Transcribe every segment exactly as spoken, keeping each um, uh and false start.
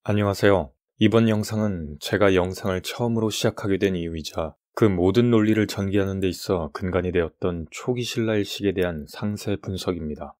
안녕하세요. 이번 영상은 제가 영상을 처음으로 시작하게 된 이유이자 그 모든 논리를 전개하는 데 있어 근간이 되었던 초기 신라 일식에 대한 상세 분석입니다.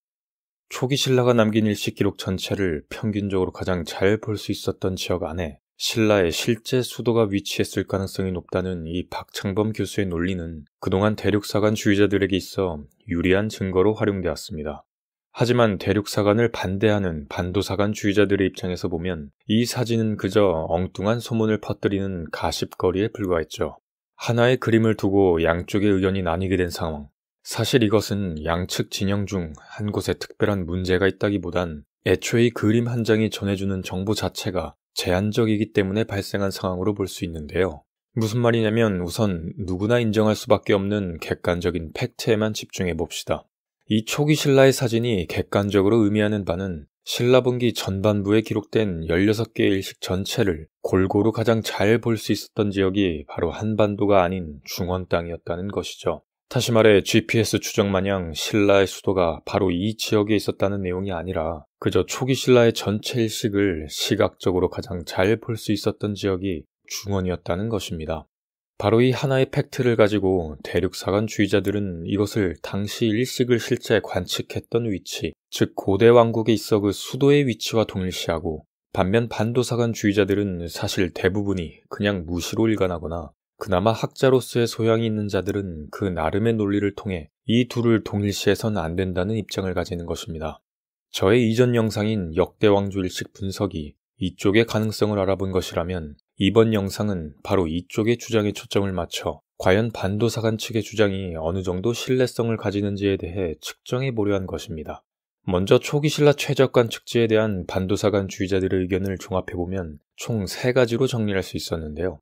초기 신라가 남긴 일식 기록 전체를 평균적으로 가장 잘 볼 수 있었던 지역 안에 신라의 실제 수도가 위치했을 가능성이 높다는 이 박창범 교수의 논리는 그동안 대륙사관주의자들에게 있어 유리한 증거로 활용되었습니다. 하지만 대륙사관을 반대하는 반도사관주의자들의 입장에서 보면 이 사진은 그저 엉뚱한 소문을 퍼뜨리는 가십거리에 불과했죠. 하나의 그림을 두고 양쪽의 의견이 나뉘게 된 상황. 사실 이것은 양측 진영 중 한 곳에 특별한 문제가 있다기보단 애초에 이 그림 한 장이 전해주는 정보 자체가 제한적이기 때문에 발생한 상황으로 볼 수 있는데요. 무슨 말이냐면 우선 누구나 인정할 수밖에 없는 객관적인 팩트에만 집중해 봅시다. 이 초기 신라의 사진이 객관적으로 의미하는 바는 신라분기 전반부에 기록된 열여섯 개의 일식 전체를 골고루 가장 잘 볼 수 있었던 지역이 바로 한반도가 아닌 중원 땅이었다는 것이죠. 다시 말해 지피에스 추적 마냥 신라의 수도가 바로 이 지역에 있었다는 내용이 아니라 그저 초기 신라의 전체 일식을 시각적으로 가장 잘 볼 수 있었던 지역이 중원이었다는 것입니다. 바로 이 하나의 팩트를 가지고 대륙사관주의자들은 이것을 당시 일식을 실제 관측했던 위치, 즉 고대 왕국에 있어 그 수도의 위치와 동일시하고, 반면 반도사관주의자들은 사실 대부분이 그냥 무시로 일관하거나 그나마 학자로서의 소양이 있는 자들은 그 나름의 논리를 통해 이 둘을 동일시해서는 안 된다는 입장을 가지는 것입니다. 저의 이전 영상인 역대왕조 일식 분석이 이쪽의 가능성을 알아본 것이라면 이번 영상은 바로 이쪽의 주장에 초점을 맞춰 과연 반도사관 측의 주장이 어느 정도 신뢰성을 가지는지에 대해 측정해 보려 한 것입니다. 먼저 초기 신라 최적관 측지에 대한 반도사관주의자들의 의견을 종합해보면 총 세 가지로 정리할 수 있었는데요.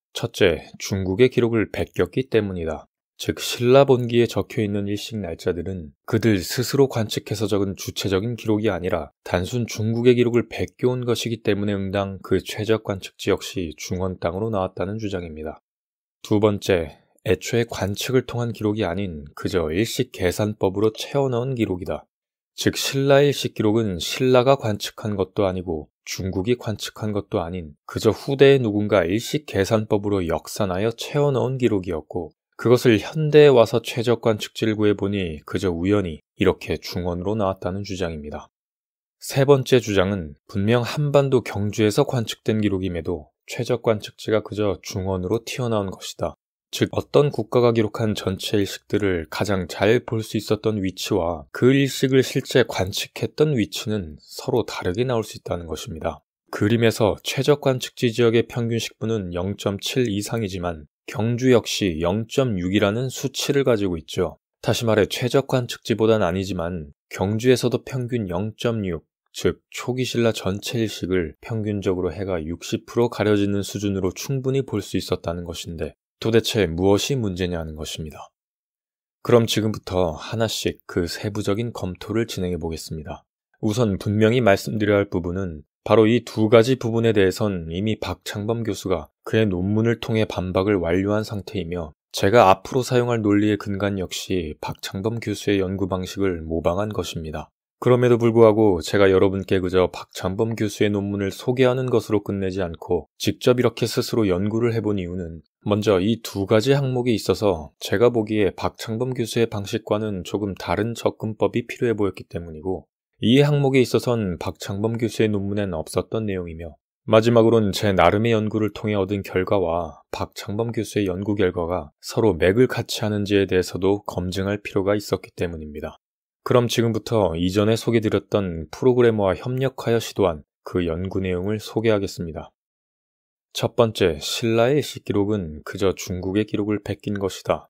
첫째, 중국의 기록을 베꼈기 때문이다. 즉 신라 본기에 적혀있는 일식 날짜들은 그들 스스로 관측해서 적은 주체적인 기록이 아니라 단순 중국의 기록을 베껴온 것이기 때문에 응당 그 최적 관측지 역시 중원 땅으로 나왔다는 주장입니다. 두 번째, 애초에 관측을 통한 기록이 아닌 그저 일식 계산법으로 채워넣은 기록이다. 즉 신라 일식 기록은 신라가 관측한 것도 아니고 중국이 관측한 것도 아닌 그저 후대의 누군가 일식 계산법으로 역산하여 채워넣은 기록이었고, 그것을 현대에 와서 최적 관측지를 구해보니 그저 우연히 이렇게 중원으로 나왔다는 주장입니다. 세 번째 주장은 분명 한반도 경주에서 관측된 기록임에도 최적 관측지가 그저 중원으로 튀어나온 것이다. 즉 어떤 국가가 기록한 전체 일식들을 가장 잘 볼 수 있었던 위치와 그 일식을 실제 관측했던 위치는 서로 다르게 나올 수 있다는 것입니다. 그림에서 최적 관측지 지역의 평균 식부는 영 점 칠 이상이지만 경주 역시 영 점 육이라는 수치를 가지고 있죠. 다시 말해 최적 관측지보단 아니지만 경주에서도 평균 영 점 육, 즉 초기 신라 전체 일식을 평균적으로 해가 육십 퍼센트 가려지는 수준으로 충분히 볼 수 있었다는 것인데 도대체 무엇이 문제냐는 것입니다. 그럼 지금부터 하나씩 그 세부적인 검토를 진행해 보겠습니다. 우선 분명히 말씀드려야 할 부분은 바로 이 두 가지 부분에 대해선 이미 박창범 교수가 그의 논문을 통해 반박을 완료한 상태이며 제가 앞으로 사용할 논리의 근간 역시 박창범 교수의 연구 방식을 모방한 것입니다. 그럼에도 불구하고 제가 여러분께 그저 박창범 교수의 논문을 소개하는 것으로 끝내지 않고 직접 이렇게 스스로 연구를 해본 이유는 먼저 이 두 가지 항목에 있어서 제가 보기에 박창범 교수의 방식과는 조금 다른 접근법이 필요해 보였기 때문이고, 이 항목에 있어선 박창범 교수의 논문엔 없었던 내용이며, 마지막으로는 제 나름의 연구를 통해 얻은 결과와 박창범 교수의 연구 결과가 서로 맥을 같이 하는지에 대해서도 검증할 필요가 있었기 때문입니다. 그럼 지금부터 이전에 소개드렸던 프로그래머와 협력하여 시도한 그 연구 내용을 소개하겠습니다. 첫 번째, 신라의 일식 기록은 그저 중국의 기록을 베낀 것이다.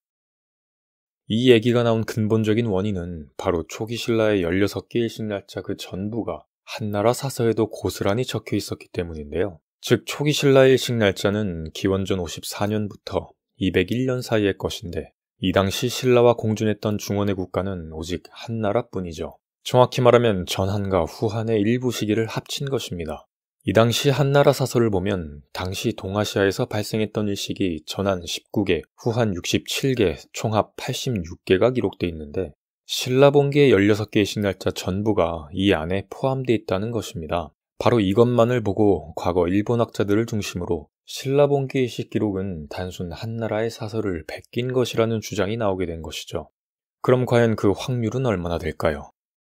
이 얘기가 나온 근본적인 원인은 바로 초기 신라의 열여섯 개 일식 날짜 그 전부가 한나라 사서에도 고스란히 적혀 있었기 때문인데요. 즉 초기 신라의 일식 날짜는 기원전 오십사 년부터 이백일 년 사이의 것인데 이 당시 신라와 공존했던 중원의 국가는 오직 한나라뿐이죠. 정확히 말하면 전한과 후한의 일부 시기를 합친 것입니다. 이 당시 한나라 사서를 보면 당시 동아시아에서 발생했던 일식이 전한 십구 개, 후한 육십칠 개, 총합 팔십육 개가 기록되어 있는데 신라본기의 열여섯 개의 신날짜 전부가 이 안에 포함되어 있다는 것입니다. 바로 이것만을 보고 과거 일본 학자들을 중심으로 신라본기 일식 기록은 단순 한나라의 사설을 베낀 것이라는 주장이 나오게 된 것이죠. 그럼 과연 그 확률은 얼마나 될까요?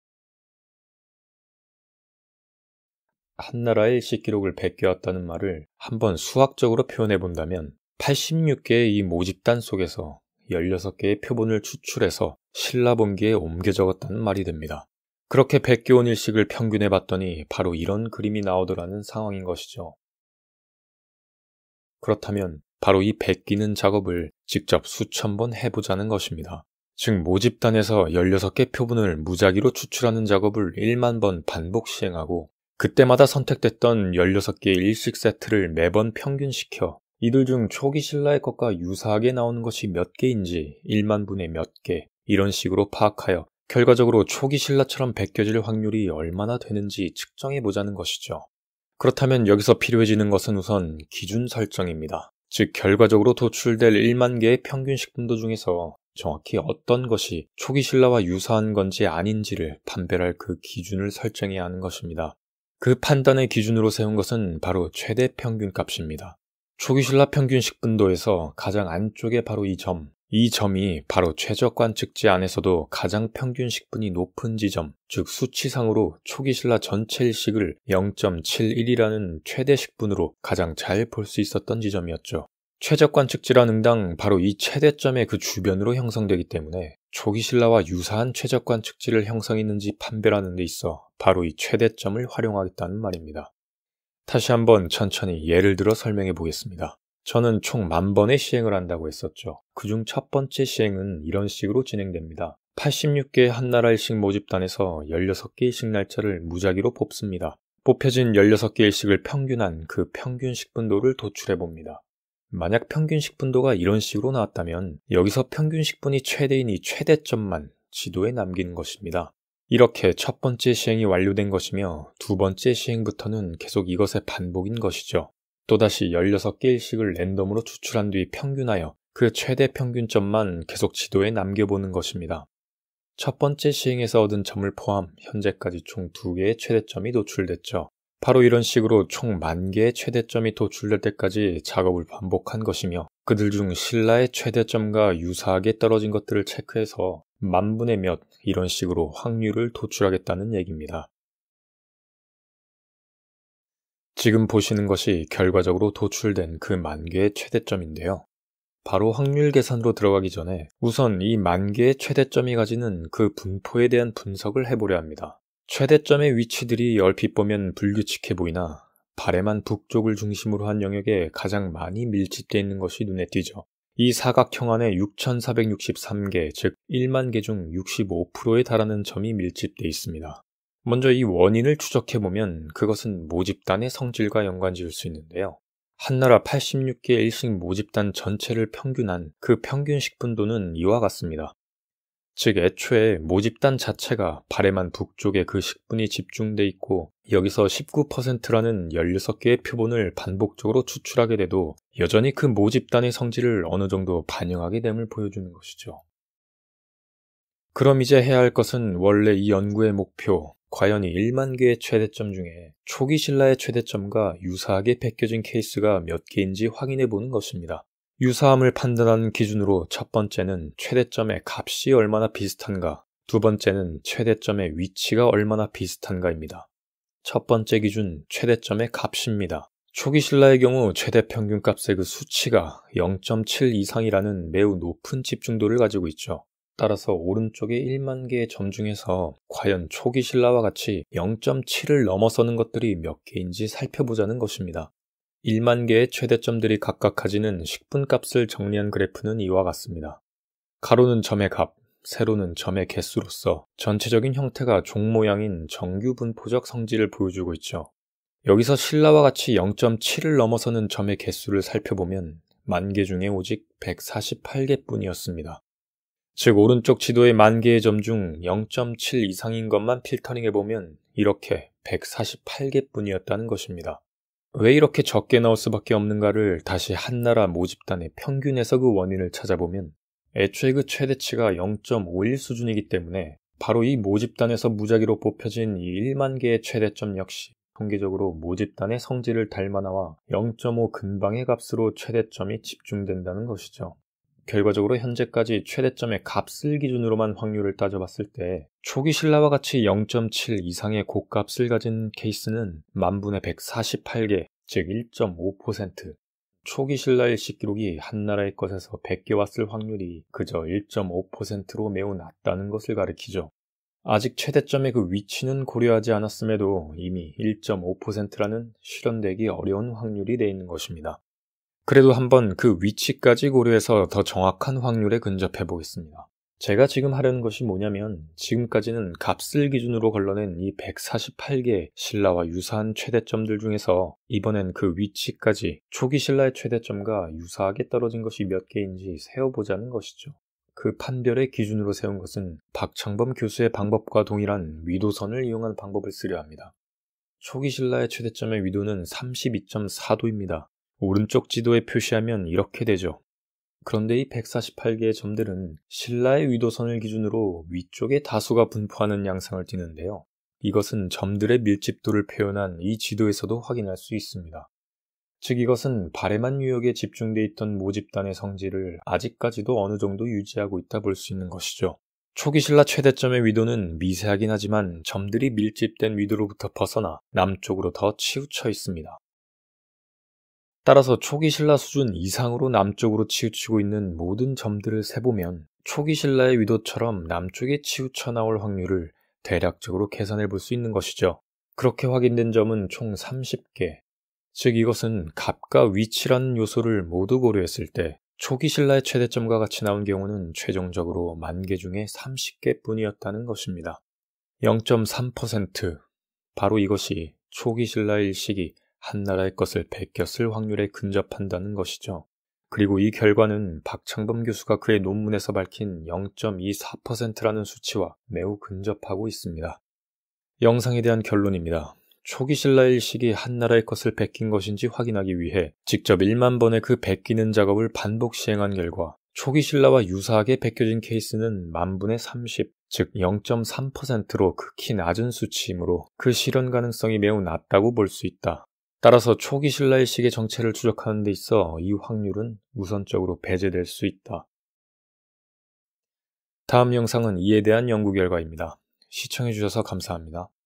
한나라의 일식 기록을 베껴왔다는 말을 한번 수학적으로 표현해 본다면 팔십육 개의 이 모집단 속에서 열여섯 개의 표본을 추출해서 신라본기에 옮겨 적었다는 말이 됩니다. 그렇게 베껴온 일식을 평균해 봤더니 바로 이런 그림이 나오더라는 상황인 것이죠. 그렇다면 바로 이 베끼는 작업을 직접 수천 번 해보자는 것입니다. 즉 모집단에서 열여섯 개 표본을 무작위로 추출하는 작업을 일만 번 반복 시행하고 그때마다 선택됐던 열여섯 개의 일식 세트를 매번 평균시켜 이들 중 초기 신라의 것과 유사하게 나오는 것이 몇 개인지 일만 분의 몇 개 이런 식으로 파악하여 결과적으로 초기 신라처럼 베껴질 확률이 얼마나 되는지 측정해보자는 것이죠. 그렇다면 여기서 필요해지는 것은 우선 기준 설정입니다. 즉 결과적으로 도출될 일만 개의 평균 식분도 중에서 정확히 어떤 것이 초기 신라와 유사한 건지 아닌지를 판별할 그 기준을 설정해야 하는 것입니다. 그 판단의 기준으로 세운 것은 바로 최대 평균 값입니다. 초기 신라 평균 식분도에서 가장 안쪽에 바로 이 점, 이 점이 바로 최저 관측지 안에서도 가장 평균 식분이 높은 지점, 즉 수치상으로 초기 신라 전체 일식을 영 점 칠일이라는 최대 식분으로 가장 잘 볼 수 있었던 지점이었죠. 최저 관측지란 응당 바로 이 최대점의 그 주변으로 형성되기 때문에 초기 신라와 유사한 최저 관측지를 형성했는지 판별하는 데 있어 바로 이 최대점을 활용하겠다는 말입니다. 다시 한번 천천히 예를 들어 설명해 보겠습니다. 저는 총 만 번의 시행을 한다고 했었죠. 그중 첫 번째 시행은 이런 식으로 진행됩니다. 팔십육 개의 한나라 일식 모집단에서 열여섯 개 일식 날짜를 무작위로 뽑습니다. 뽑혀진 열여섯 개 일식을 평균한 그 평균 식분도를 도출해 봅니다. 만약 평균 식분도가 이런 식으로 나왔다면 여기서 평균 식분이 최대인 이 최대점만 지도에 남기는 것입니다. 이렇게 첫 번째 시행이 완료된 것이며 두 번째 시행부터는 계속 이것의 반복인 것이죠. 또다시 열여섯 개 일식을 랜덤으로 추출한 뒤 평균하여 그 최대 평균점만 계속 지도에 남겨보는 것입니다. 첫 번째 시행에서 얻은 점을 포함 현재까지 총 두 개의 최대점이 도출됐죠. 바로 이런 식으로 총 만 개의 최대점이 도출될 때까지 작업을 반복한 것이며 그들 중 신라의 최대점과 유사하게 떨어진 것들을 체크해서 만분의 몇 이런 식으로 확률을 도출하겠다는 얘기입니다. 지금 보시는 것이 결과적으로 도출된 그 만 개의 최대점인데요. 바로 확률 계산으로 들어가기 전에 우선 이 만 개의 최대점이 가지는 그 분포에 대한 분석을 해보려 합니다. 최대점의 위치들이 얼핏 보면 불규칙해 보이나 발해만 북쪽을 중심으로 한 영역에 가장 많이 밀집되어 있는 것이 눈에 띄죠. 이 사각형 안에 육천사백육십삼 개, 즉 일만 개 중 육십오 퍼센트에 달하는 점이 밀집되어 있습니다. 먼저 이 원인을 추적해보면 그것은 모집단의 성질과 연관지을 수 있는데요. 한나라 팔십육 개 일식 모집단 전체를 평균한 그 평균 식분도는 이와 같습니다. 즉 애초에 모집단 자체가 발해만 북쪽에 그 식분이 집중돼 있고 여기서 십구 퍼센트라는 열여섯 개의 표본을 반복적으로 추출하게 돼도 여전히 그 모집단의 성질을 어느 정도 반영하게 됨을 보여주는 것이죠. 그럼 이제 해야 할 것은 원래 이 연구의 목표, 과연 이 일만 개의 최대점 중에 초기 신라의 최대점과 유사하게 베껴진 케이스가 몇 개인지 확인해 보는 것입니다. 유사함을 판단하는 기준으로 첫 번째는 최대점의 값이 얼마나 비슷한가, 두 번째는 최대점의 위치가 얼마나 비슷한가입니다. 첫 번째 기준, 최대점의 값입니다. 초기 신라의 경우 최대 평균값의 그 수치가 영 점 칠 이상이라는 매우 높은 집중도를 가지고 있죠. 따라서 오른쪽의 일만 개의 점 중에서 과연 초기 신라와 같이 영 점 칠을 넘어서는 것들이 몇 개인지 살펴보자는 것입니다. 일만 개의 최대점들이 각각 가지는 식분값을 정리한 그래프는 이와 같습니다. 가로는 점의 값, 세로는 점의 개수로서 전체적인 형태가 종 모양인 정규분포적 성질을 보여주고 있죠. 여기서 신라와 같이 영 점 칠을 넘어서는 점의 개수를 살펴보면 만 개 중에 오직 백사십팔 개뿐이었습니다. 즉 오른쪽 지도의 만 개의 점 중 영 점 칠 이상인 것만 필터링해보면 이렇게 백사십팔 개뿐이었다는 것입니다. 왜 이렇게 적게 나올 수밖에 없는가를 다시 한나라 모집단의 평균에서 그 원인을 찾아보면 애초에 그 최대치가 영 점 오일 수준이기 때문에 바로 이 모집단에서 무작위로 뽑혀진 이 일만 개의 최대점 역시 통계적으로 모집단의 성질을 닮아나와 영 점 오 근방의 값으로 최대점이 집중된다는 것이죠. 결과적으로 현재까지 최대점의 값을 기준으로만 확률을 따져봤을 때 초기 신라와 같이 영 점 칠 이상의 고값을 가진 케이스는 만분의 백사십팔 개, 즉 일 점 오 퍼센트. 초기 신라 일식 기록이 한나라의 것에서 백 개 왔을 확률이 그저 일 점 오 퍼센트로 매우 낮다는 것을 가리키죠. 아직 최대점의 그 위치는 고려하지 않았음에도 이미 일 점 오 퍼센트라는 실현되기 어려운 확률이 돼 있는 것입니다. 그래도 한번 그 위치까지 고려해서 더 정확한 확률에 근접해 보겠습니다. 제가 지금 하려는 것이 뭐냐면 지금까지는 값을 기준으로 걸러낸 이 백사십팔 개 신라와 유사한 최대점들 중에서 이번엔 그 위치까지 초기 신라의 최대점과 유사하게 떨어진 것이 몇 개인지 세어보자는 것이죠. 그 판별의 기준으로 세운 것은 박창범 교수의 방법과 동일한 위도선을 이용한 방법을 쓰려 합니다. 초기 신라의 최대점의 위도는 삼십이 점 사 도입니다. 오른쪽 지도에 표시하면 이렇게 되죠. 그런데 이 백사십팔 개의 점들은 신라의 위도선을 기준으로 위쪽에 다수가 분포하는 양상을 띠는데요. 이것은 점들의 밀집도를 표현한 이 지도에서도 확인할 수 있습니다. 즉 이것은 바레만 유역에 집중돼 있던 모집단의 성질을 아직까지도 어느 정도 유지하고 있다 볼 수 있는 것이죠. 초기 신라 최대점의 위도는 미세하긴 하지만 점들이 밀집된 위도로부터 벗어나 남쪽으로 더 치우쳐 있습니다. 따라서 초기 신라 수준 이상으로 남쪽으로 치우치고 있는 모든 점들을 세보면 초기 신라의 위도처럼 남쪽에 치우쳐 나올 확률을 대략적으로 계산해 볼 수 있는 것이죠. 그렇게 확인된 점은 총 삼십 개. 즉 이것은 값과 위치라는 요소를 모두 고려했을 때 초기 신라의 최대점과 같이 나온 경우는 최종적으로 만 개 중에 삼십 개뿐이었다는 것입니다. 영 점 삼 퍼센트. 바로 이것이 초기 신라 일식이 한나라의 것을 베꼈을 확률에 근접한다는 것이죠. 그리고 이 결과는 박창범 교수가 그의 논문에서 밝힌 영 점 이사 퍼센트라는 수치와 매우 근접하고 있습니다. 영상에 대한 결론입니다. 초기 신라 일식이 한나라의 것을 베낀 것인지 확인하기 위해 직접 일만 번의 그 베끼는 작업을 반복 시행한 결과 초기 신라와 유사하게 베껴진 케이스는 만분의 삼십, 즉 영 점 삼 퍼센트로 극히 낮은 수치이므로 그 실현 가능성이 매우 낮다고 볼 수 있다. 따라서 초기 신라 일식의 정체를 추적하는 데 있어 이 확률은 우선적으로 배제될 수 있다. 다음 영상은 이에 대한 연구 결과입니다. 시청해주셔서 감사합니다.